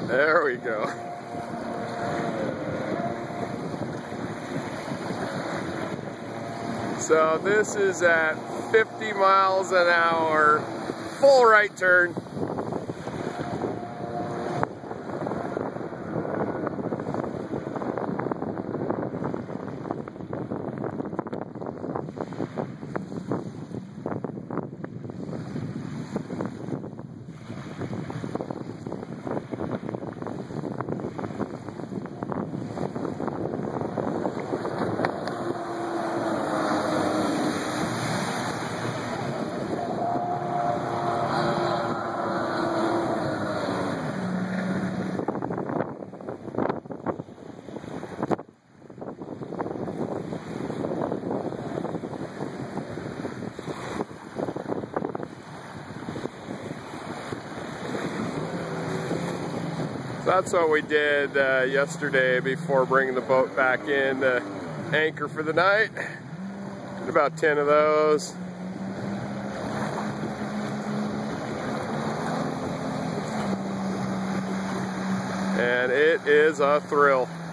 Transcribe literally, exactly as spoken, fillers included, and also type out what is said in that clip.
There we go. So this is at fifty miles an hour, full right turn. That's what we did uh, yesterday before bringing the boat back in to anchor for the night. Did about ten of those. And it is a thrill.